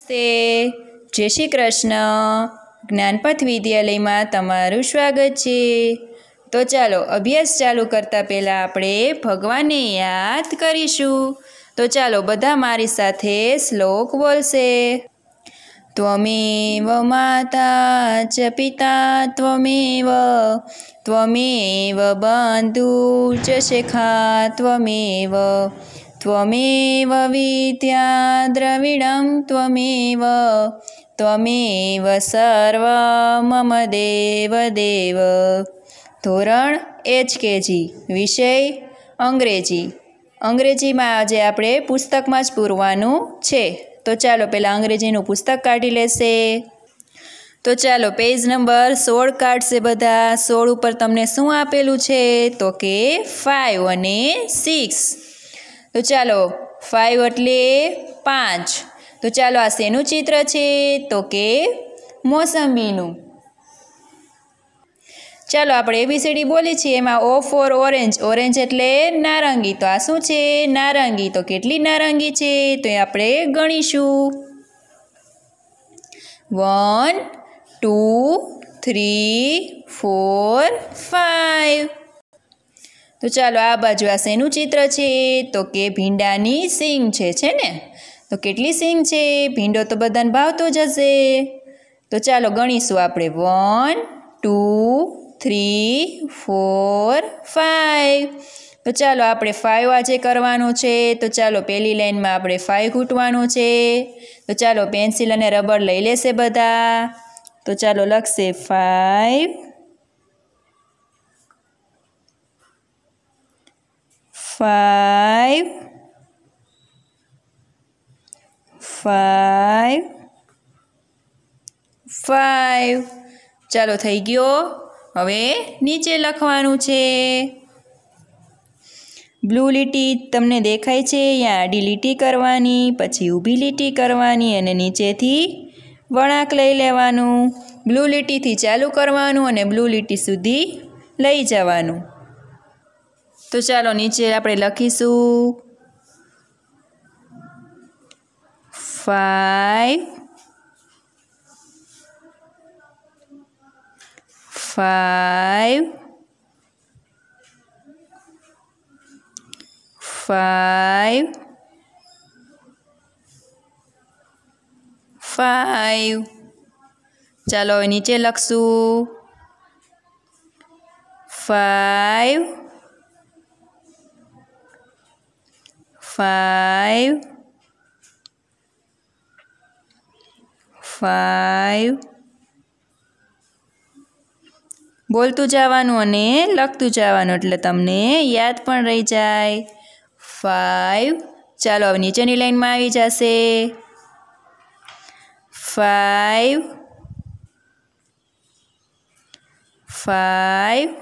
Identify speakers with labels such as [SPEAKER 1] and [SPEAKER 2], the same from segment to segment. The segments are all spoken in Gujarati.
[SPEAKER 1] તે જય શ્રી કૃષ્ણ જ્ઞાનપથ વિદ્યાલયમાં તમારું સ્વાગત છે। તો ચાલો અભ્યાસ ચાલુ કરતાં પહેલાં આપણે ભગવાનને યાદ કરીશું। તો ચાલો બધા મારી સાથે શ્લોક બોલશે। ત્વમેવ માતા ચ પિતા ત્વમેવ ત્વમેવ બંધુ ચ સખા ત્વમેવ ત્વમેવ વિદ્યા દ્રવિડં ત્વમેવ ત્વમેવ સર્વ મમ દેવ દેવ। ધોરણ HKG વિષય અંગ્રેજી। અંગ્રેજીમાં આજે આપણે પુસ્તકમાં જ પૂરવાનું છે। તો ચાલો પહેલાં અંગ્રેજીનું પુસ્તક કાઢી લેશે। તો ચાલો પેજ નંબર 16 કાઢશે બધા। 16 ઉપર તમને શું આપેલું છે તો કે 5 અને 6। તો ચાલો 5 એટલે 5। તો ચાલો આ શેનું ચિત્ર છે તો કે મોસંબીનું। ચાલો આપણે ABCD બોલી છીએ એમાં O ફોર ઓરેન્જ, ઓરેન્જ એટલે નારંગી। તો આ શું છે નારંગી। તો કેટલી નારંગી છે તો એ આપણે ગણીશું। 1 2 3 4 5। તો ચાલો આ બાજુ આ શેનું ચિત્ર છે તો કે ભીંડાની સિંગ છે ને। તો કેટલી સિંગ છે ભીંડો તો બધાને ભાવતો જ હશે। તો ચાલો ગણીશું આપણે 1 2 3 4 5। તો ચાલો આપણે 5 આજે કરવાનું છે। તો ચાલો પહેલી લાઈનમાં આપણે 5 ઘૂંટવાનું છે। તો ચાલો પેન્સિલ અને રબર લઈ લેશે બધા। તો ચાલો લખશે 5 5 5 5। ચાલો થઈ ગયો। હવે નીચે લખવાનું છે। બ્લુ લીટી તમને દેખાય છે અહીંયા આડી લીટી કરવાની, પછી ઊભી લીટી કરવાની અને નીચેથી વળાંક લઈ લેવાનું। બ્લુ લીટીથી ચાલુ કરવાનું અને બ્લુ લીટી સુધી લઈ જવાનું। તો ચાલો નીચે આપણે લખીશું 5 5 5 5। ચાલો હવે નીચે લખશું 5 5 5। બોલતું જવાનું અને લખતું જવાનું એટલે તમને યાદ પણ રહી જાય। 5। ચાલો હવે નીચેની લાઈનમાં આવી જશે 5 5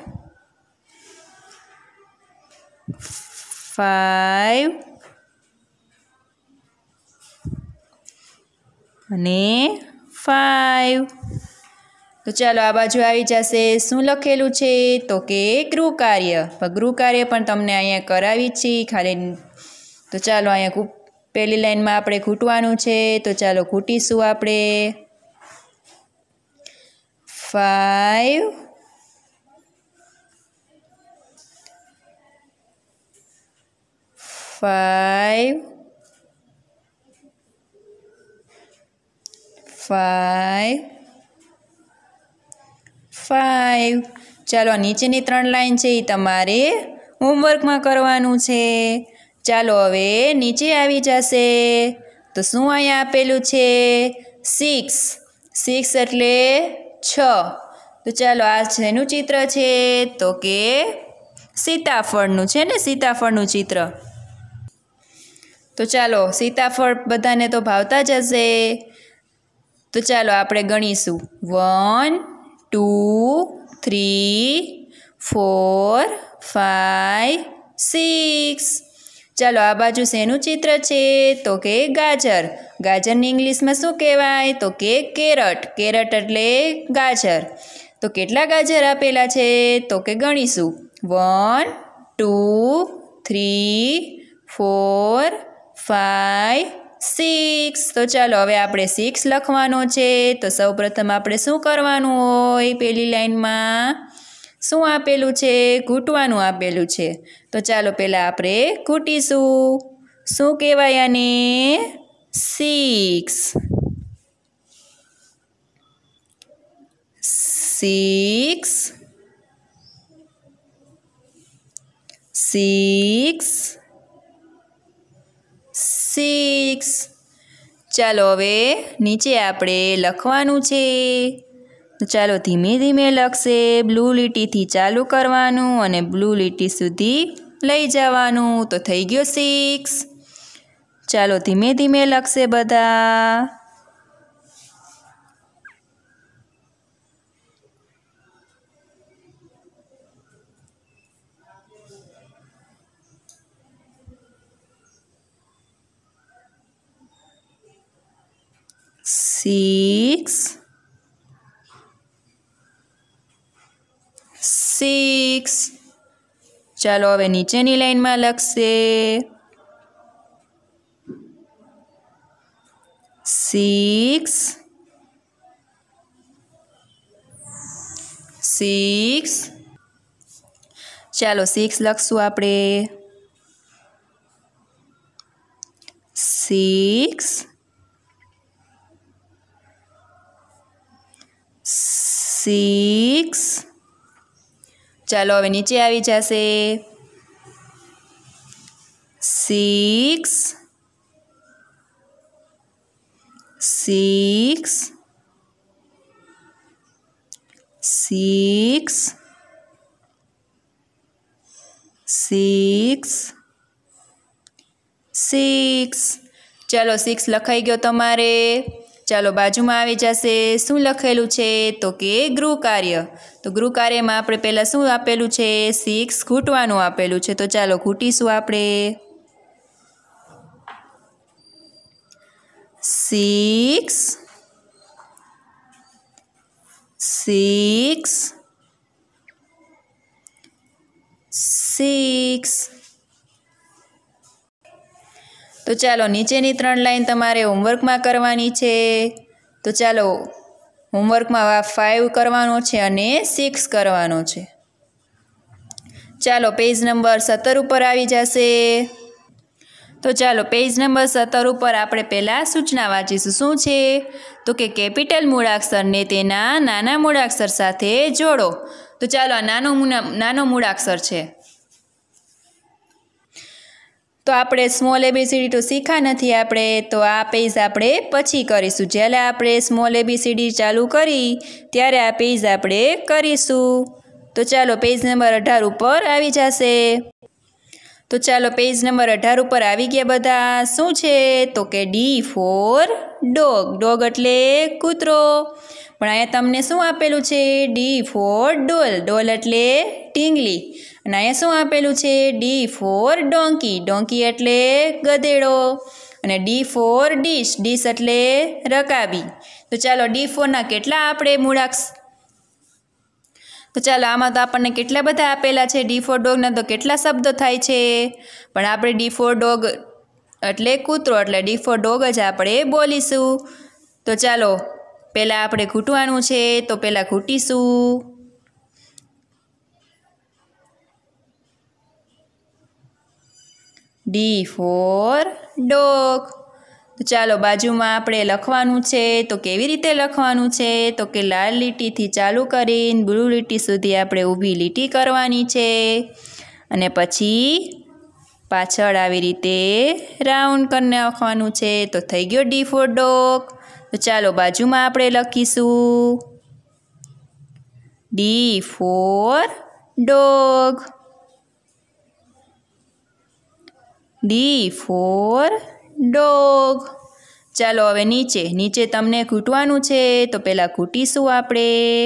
[SPEAKER 1] 5 અને 5। તો ચાલો આ બાજુ આવી જશે। શું લખેલું છે તો કે ગૃહ કાર્ય। ગૃહ કાર્ય પણ તમને અહીંયા કરાવી છે ખાલી। તો ચાલો અહીંયા પહેલી લાઈનમાં આપણે ઘૂંટવાનું છે। તો ચાલો ઘૂંટીશું આપણે 5 5 5 5। ચાલો નીચેની 3 લાઈન છે એ તમારે હોમવર્કમાં કરવાનું છે। ચાલો હવે નીચે આવી જશે। તો શું અહીંયા આપેલું છે 6 6 એટલે 6। તો ચાલો આ શેનું ચિત્ર છે તો કે સીતાફળનું છે ને, સીતાફળનું ચિત્ર। તો ચાલો સીતાફળ બધાને તો ભાવતા જ હશે। તો ચાલો આપણે ગણીશું 1 2 3 4 5 6। ચાલો આ બાજુ શેનું ચિત્ર છે તો કે ગાજર। ગાજરની ઇંગ્લિશમાં શું કહેવાય તો કે કેરટ। કેરટ એટલે ગાજર। તો કેટલા ગાજર આપેલા છે તો કે ગણીશું 1 2 3 4 5 સિક્સ. તો ચાલો હવે આપણે 6 લખવાનો છે. તો સૌપ્રથમ આપણે શું કરવાનું હોય? પહેલી લાઈનમાં શું આપેલું છે? ઘૂંટવાનું આપેલું છે. તો ચાલો પહેલાં આપણે ઘૂંટીશું. શું કહેવાય આને? 6. 6 6 6. ચાલો હવે નીચે આપણે લખવાનું છે. તો ચાલો ધીમે ધીમે લખશે. બ્લુ લીટીથી ચાલુ કરવાનું અને બ્લુ લીટી સુધી લઈ જવાનું. તો થઈ ગયો 6. ચાલો ધીમે ધીમે લખશે બધા. સિક્સ 6. ચાલો હવે નીચેની લાઈનમાં લખશે. 6 6. ચાલો 6 લખશું આપણે. 6 6. ચાલો હવે નીચે આવી જશે. 6 6 6 6 6. ચાલો 6 લખાઈ ગયો તમારે. ચાલો બાજુમાં આવી જશે. શું લખેલું છે? તો કે ગૃહ કાર્ય. તો ગૃહ કાર્યમાં આપણે પહેલાં શું આપેલું છે? 6 ઘૂંટવાનું આપેલું છે. તો ચાલો ઘૂંટીશું આપણે. 6 6 6. તો ચાલો નીચેની 3 લાઈન તમારે હોમવર્કમાં કરવાની છે. તો ચાલો હોમવર્કમાં 5 કરવાનો છે અને 6 કરવાનો છે. ચાલો પેજ નંબર 17 ઉપર આવી જશે. તો ચાલો પેજ નંબર 17 ઉપર આપણે પહેલાં સૂચના વાંચીશું. શું છે? તો કે કેપિટલ મૂળાક્ષરને તેના નાના મૂળાક્ષર સાથે જોડો. તો ચાલો આ નાનો મૂળાક્ષર છે. તો આપણે સ્મોલ એબીસીડી તો શીખ્યા નથી આપણે. તો આ પેજ આપણે પછી કરીશું. જ્યારે આપણે સ્મોલ એબીસીડી ચાલુ કરી ત્યારે આ પેજ આપણે કરીશું. તો ચાલો પેજ નંબર 18 ઉપર આવી જશે. તો ચાલો પેજ નંબર 18 ઉપર આવી ગયા બધા. શું છે? તો કે ડી ફોર ડોગ. ડોગ એટલે કૂતરો. પણ અહીંયા તમને શું આપેલું છે? ડી ફોર ડોલ. ડોલ એટલે ઢીંગલી. અને અહીંયા શું આપેલું છે? D four donkey. ડોંકી એટલે ગધેડો. અને ડી ફોર ડીશ. ડીશ એટલે રકાબી. તો ચાલો ડી ફોરના કેટલા આપણે મૂળાક્ષર? તો ચાલો આમાં તો આપણને કેટલા બધા આપેલા છે. ડી ફોર ડોગના તો કેટલા શબ્દો થાય છે. પણ આપણે ડી ફોર ડોગ એટલે કૂતરો એટલે ડી ફોર ડોગ જ આપણે બોલીશું. તો ચાલો પહેલાં આપણે ઘૂંટવાનું છે. તો પહેલાં ઘૂંટીશું. D for dog. તો ચાલો બાજુમાં આપણે લખવાનું છે. તો કેવી રીતે લખવાનું છે? તો કે લાલ લીટીથી ચાલુ કરીને બ્લુ લીટી સુધી આપણે ઊભી લીટી કરવાની છે. અને પછી પાછળ આવી રીતે રાઉન્ડ કરી નાખવાનું છે. તો થઈ ગયો ડી ફોર ડોગ. તો ચાલો બાજુમાં આપણે લખીશું. D for dog. D for dog. ચાલો હવે નીચે તમને ઘૂંટવાનું છે. તો પહેલાં ઘૂંટીશું આપણે.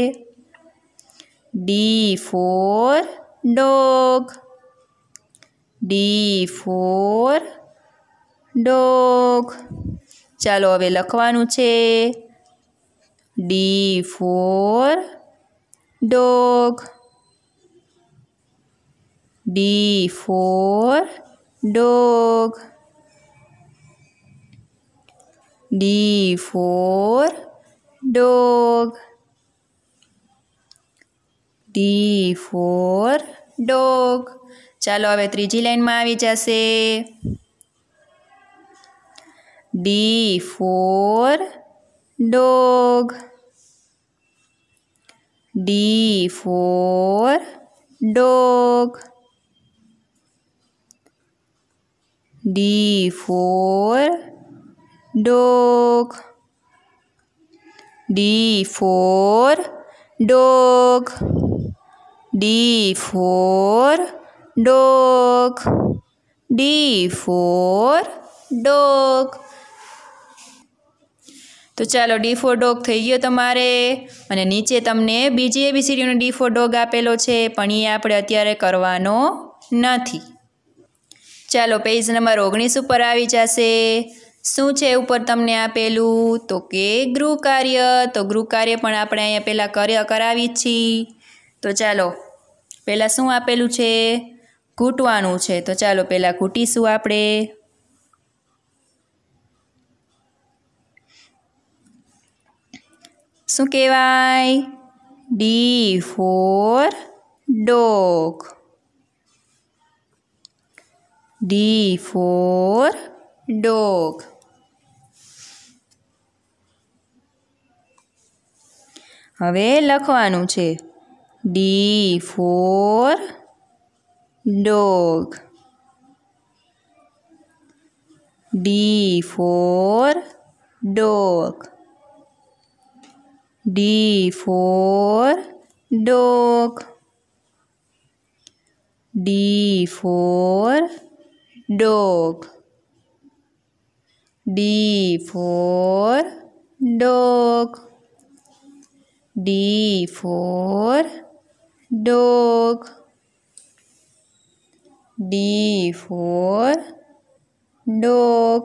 [SPEAKER 1] D for dog. D for dog. ચાલો હવે લખવાનું છે. D for dog. D for dog. D for dog. D for dog. ચાલો હવે ત્રીજી લાઈનમાં આવી જશે. D for dog. D for dog. D for dog. D for dog. D for dog. D for dog. તો ચાલો ડી ફોર ડોગ થઈ ગયો તમારે. અને નીચે તમને બીજી એબીસીડીનો ડી ફોર ડોગ આપેલો છે, પણ એ આપણે અત્યારે કરવાનો નથી. ચાલો પેજ નંબર 19 ઉપર આવી જશે. શું છે ઉપર તમને આપેલું? તો કે ગૃહ કાર્ય. તો ગૃહ કાર્ય પણ આપણે અહીંયા પહેલાં કરાવી જ છીએ. તો ચાલો પહેલાં શું આપેલું છે? ઘૂંટવાનું છે. તો ચાલો પહેલાં ઘૂંટીશું આપણે. શું કહેવાય? D for dog. D for dog. હવે લખવાનું છે D for dog. D for dog. D for dog. D for dog. D for dog. D for dog. D for dog.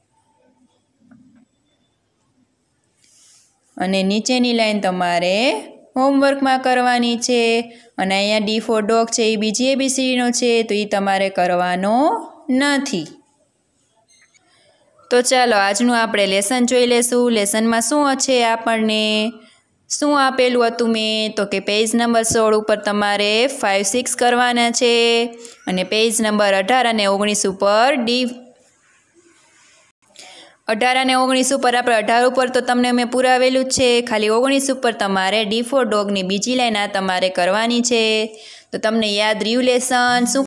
[SPEAKER 1] અને નીચેની લાઈન તમારે હોમવર્કમાં કરવાની છે. અને અહીંયા ડી ફોર ડોગ છે એ બીજી એબીસીડીનો છે, તો એ તમારે કરવાનો નથી. તો ચાલો આજનું આપણે લેસન જોઈ લેશું. લેસનમાં શું છે આપણને શું આપેલું હતું મેં? તો કે પેજ નંબર 16 ઉપર તમારે 5, 6 કરવાના છે. અને પેજ નંબર 18 અને 19 ઉપર 18 અને 19 ઉપર આપણે 18 ઉપર તો તમને મેં પુરાવેલું જ છે. ખાલી 19 ઉપર તમારે ડી ફોર ડોગની બીજી લાઈન આ તમારે કરવાની છે. તો તમને યાદ રહ્યું લેસન? શું